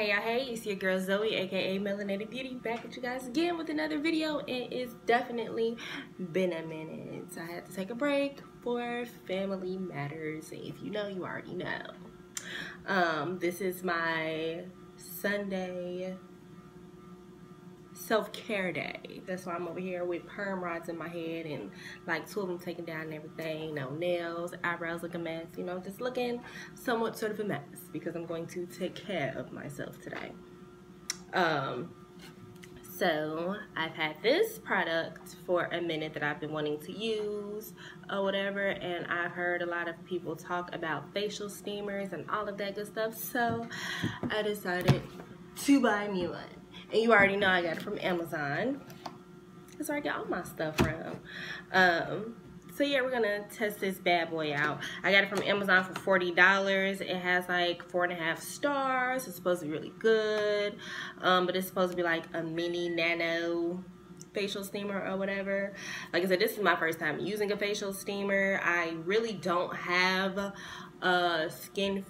Hey, it's your girl Zoe, aka Melanated Beauty, back at you guys again with another video. And it's definitely been a minute. I had to take a break for family matters. If you know, you already know. This is my Sunday self-care day. That's why I'm over here with perm rods in my head and like 2 of them taken down and everything. No nails, eyebrows look a mess, you know, just looking somewhat sort of a mess because I'm going to take care of myself today. So I've had this product for a minute that I've been wanting to use or whatever, and I've heard a lot of people talk about facial steamers and all of that good stuff, so I decided to buy me one. And you already know I got it from Amazon. That's where I get all my stuff from. So yeah, we're gonna test this bad boy out. I got it from Amazon for $40. It has like 4.5 stars. It's supposed to be really good. But it's supposed to be like a mini nano facial steamer or whatever. Like I said, this is my first time using a facial steamer. I really don't have a skin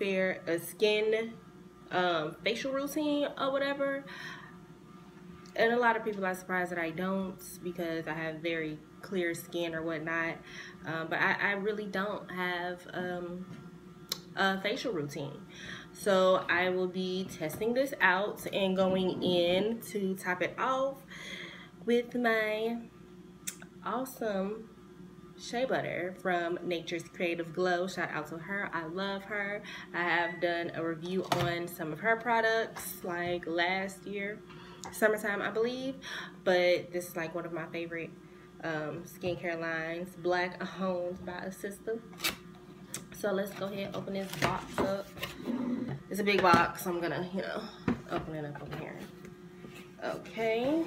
facial routine or whatever. And a lot of people are surprised that I don't because I have very clear skin or whatnot. But I really don't have a facial routine. So I will be testing this out and going in to top it off with my awesome shea butter from Nature's Creative Glow. Shout out to her. I love her. I have done a review on some of her products like last year. Summertime, I believe, but this is like one of my favorite skincare lines, black owned by a sister. So let's go ahead and open this box up. It's a big box, so I'm gonna, you know, open it up over here. Okay.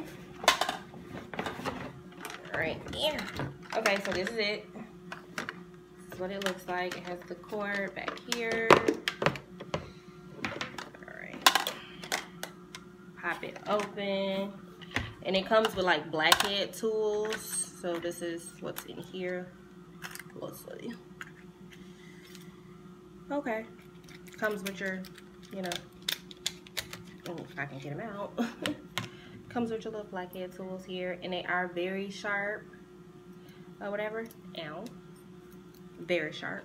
All right, yeah. Okay, so this is it. This is what it looks like. It has the cord back here. Pop it open, and it comes with like blackhead tools. So this is what's in here. Let's see. Okay, comes with your, you know, if I can get them out. Comes with your little blackhead tools here, and they are very sharp or whatever. Ow, very sharp.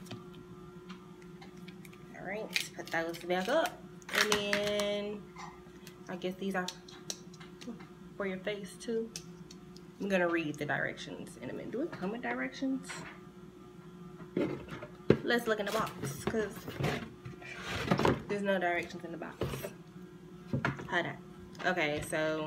All right, put those back up, and then I guess these are for your face too. I'm gonna read the directions in a minute. Do it come with directions? Let's look in the box because there's no directions in the box. Hold on. Okay, so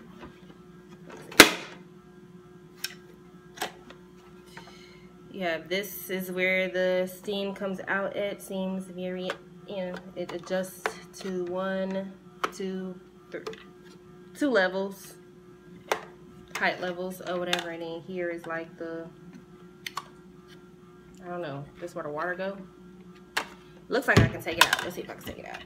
yeah, this is where the steam comes out at. Seems very, you know, it adjusts to 1, 2, 3, 2 levels, height levels or whatever, and then here is like the, I don't know, this is where the water go. Looks like I can take it out. Let's see if I can take it out.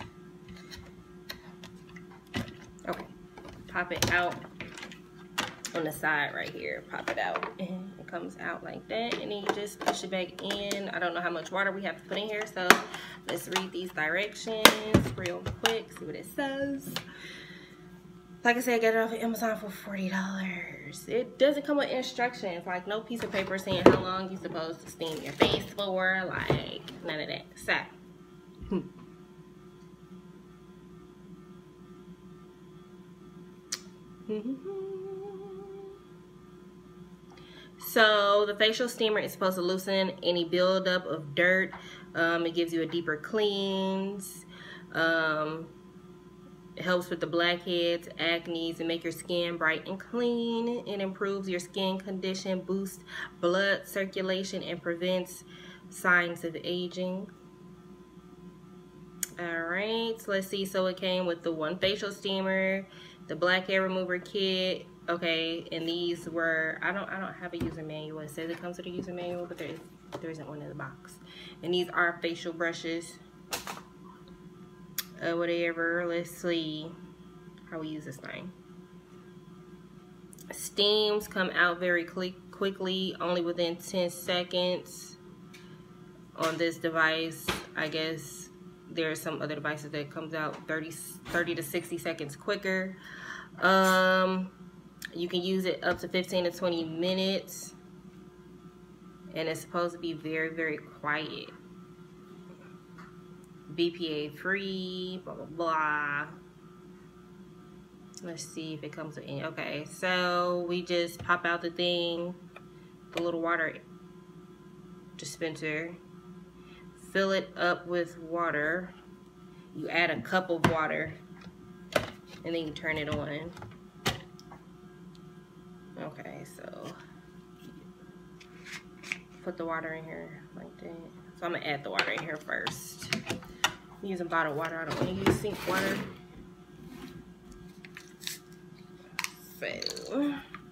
Okay, pop it out on the side right here. Pop it out, and it comes out like that, and then you just push it back in. I don't know how much water we have to put in here, so let's read these directions real quick, see what it says. Like I said, I got it off of Amazon for $40. It doesn't come with instructions, like no piece of paper saying how long you're supposed to steam your face for, like none of that. So the facial steamer is supposed to loosen any buildup of dirt. It gives you a deeper cleanse. It helps with the blackheads, acne, and make your skin bright and clean. It improves your skin condition, boosts blood circulation, and prevents signs of aging. Alright, so let's see. So it came with the 1 facial steamer, the blackhead remover kit. Okay, and these were, I don't have a user manual. It says it comes with a user manual, but there isn't one in the box. And these are facial brushes. Whatever. Let's see how we use this thing. Steams come out very quickly, only within 10 seconds on this device. I guess there's some other devices that comes out 30 to 60 seconds quicker. You can use it up to 15 to 20 minutes, and it's supposed to be very, very quiet. BPA free, blah blah blah. Let's see if it comes with any. Okay, so we just pop out the thing, the little water dispenser, fill it up with water. You add a cup of water, and then you turn it on. Okay, so put the water in here like that. So I'm gonna add the water in here first. I'm using bottled water. I don't want to use sink water. So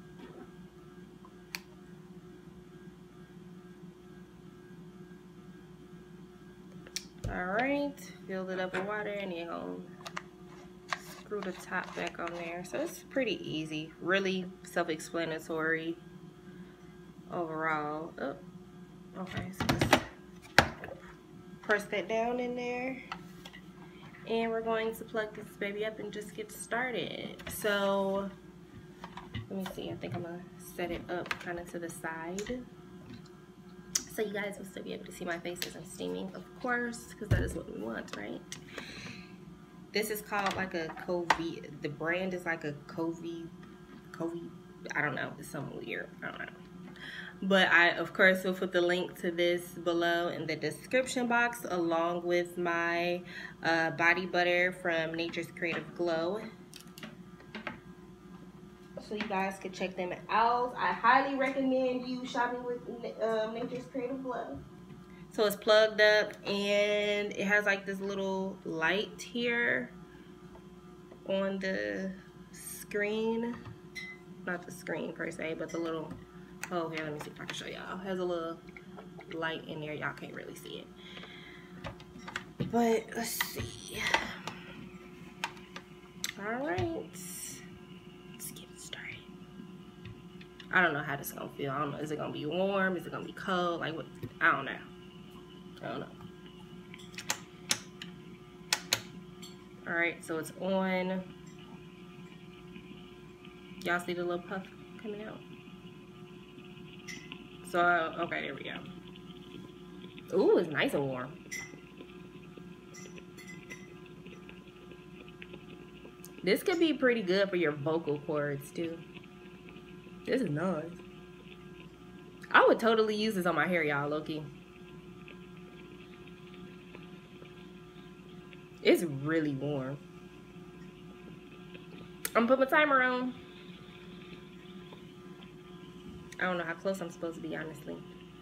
alright, filled it up with water, and then gonna screw the top back on there. So it's pretty easy, really self-explanatory overall. Oh, okay, so let's press that down in there, and we're going to plug this baby up and just get started. So let me see, I think I'm gonna set it up kind of to the side so you guys will still be able to see my face as I'm steaming, of course, because that is what we want, right? This is called like a Covey. The brand is like a Covey. I don't know. It's something weird. I don't know. But I, of course, will put the link to this below in the description box, along with my body butter from Nature's Creative Glow. So you guys can check them out. I highly recommend you shopping with Nature's Creative Glow. So it's plugged up, and it has like this little light here on the screen. Not the screen per se, but the little, oh here, let me see if I can show y'all. It has a little light in there. Y'all can't really see it. But let's see. Alright. I don't know how this is gonna feel. I don't know. Is it gonna be warm? Is it gonna be cold? Like what? I don't know. I don't know. Alright, so it's on. Y'all see the little puff coming out? So, okay, there we go. Ooh, it's nice and warm. This could be pretty good for your vocal cords too. This is nice. I would totally use this on my hair, y'all, low-key. It's really warm. I'm gonna put my timer on. I don't know how close I'm supposed to be, honestly.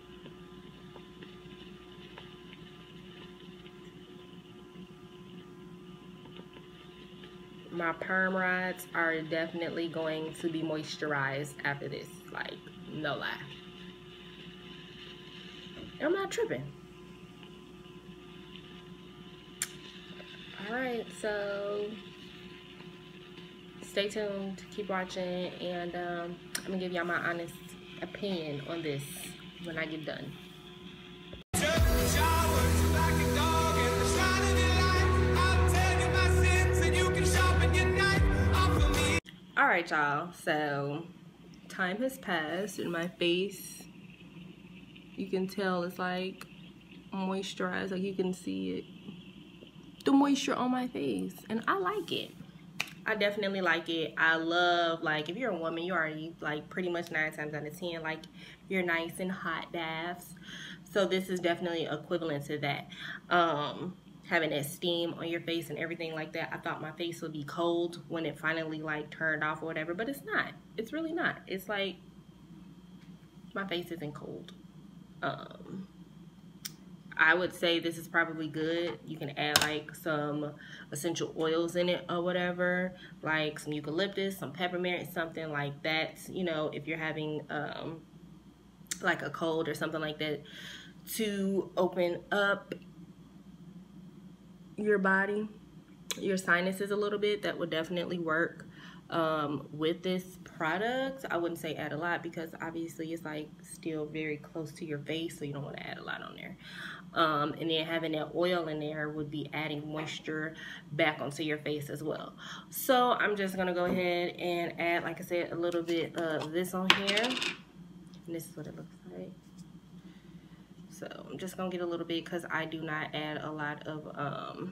My perm rods are definitely going to be moisturized after this, like, no lie. I'm not tripping. Alright, so stay tuned, keep watching, and I'm gonna give y'all my honest opinion on this when I get done. Alright, y'all, so time has passed and my face, you can tell it's like moisturized, like you can see it, the moisture on my face, and I like it. I definitely like it. I love, like, if you're a woman, you already, like, pretty much 9 times out of 10, like, you're nice and hot baths. So this is definitely equivalent to that. Having that steam on your face and everything like that. I thought my face would be cold when it finally, like, turned off or whatever, but it's not. It's really not. It's like my face isn't cold. I would say this is probably good. You can add like some essential oils in it or whatever, like some eucalyptus, some peppermint, something like that, you know, if you're having like a cold or something like that, to open up your body, your sinuses a little bit. That would definitely work. with this product. I wouldn't say add a lot because obviously it's like still very close to your face, so you don't want to add a lot on there. And then having that oil in there would be adding moisture back onto your face as well. So I'm just gonna go ahead and add, like I said, a little bit of this on here, and this is what it looks like. So I'm just gonna get a little bit because I do not add a lot of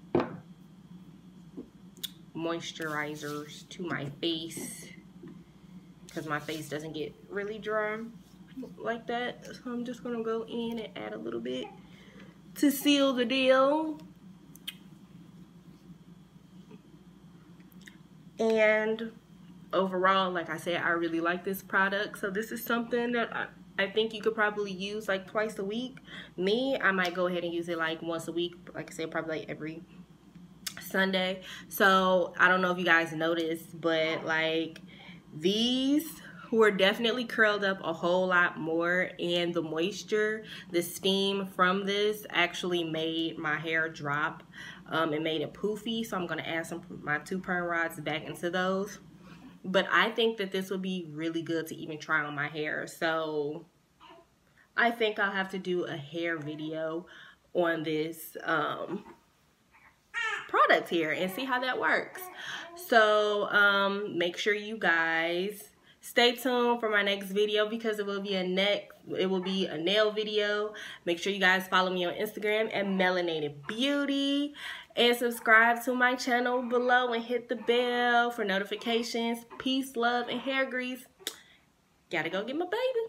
moisturizers to my face because my face doesn't get really dry like that. So I'm just gonna go in and add a little bit to seal the deal. And overall, like I said, I really like this product. So this is something that I think you could probably use like twice a week. Me, I might go ahead and use it like once a week. Like I said, probably like every Sunday. So I don't know if you guys noticed, but like these were definitely curled up a whole lot more, and the moisture, the steam from this actually made my hair drop. It made it poofy, so I'm going to add my 2 perm rods back into those. But I think that this would be really good to even try on my hair. So I think I'll have to do a hair video on this product here and see how that works. So make sure you guys stay tuned for my next video because it will be a nail video. Make sure you guys follow me on Instagram at Melanated Beauty and subscribe to my channel below and hit the bell for notifications. Peace, love, and hair grease. Gotta go get my baby.